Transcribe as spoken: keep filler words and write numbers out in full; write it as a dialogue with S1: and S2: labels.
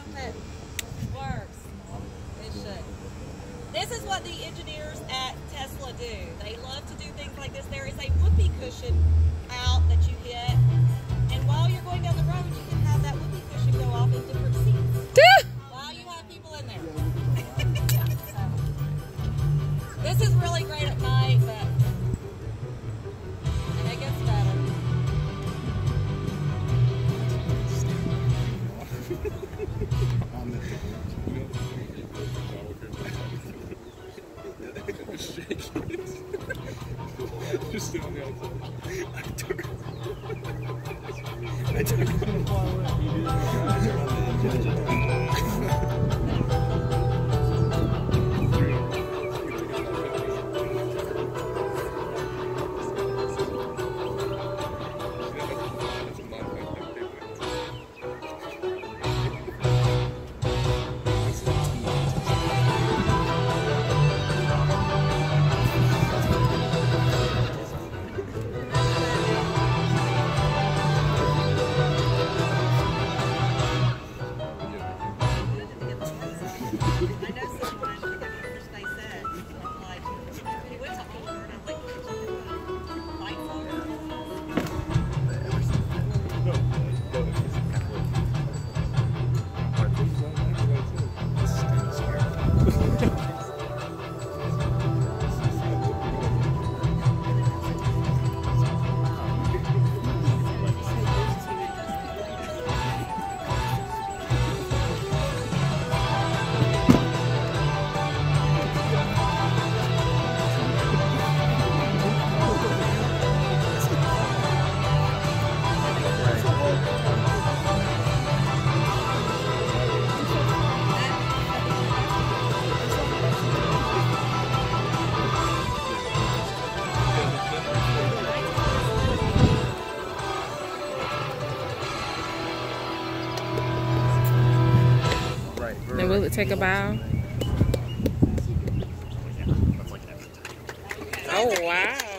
S1: hope it works. It should. This is what the engineers at Tesla do. They love to do things like this. There is a whoopee cushion out that you hit, and while you're going down the road, you can have that whoopee cushion go off in different seats while you have people in there. So, this is really great at night, but and it gets better.
S2: Just sit on the outside. I took it. I took it.
S1: I know someone, I forget what first they said, like, he went to Oliver, and I was like, light floater?
S3: And will it take a bow? Oh, wow.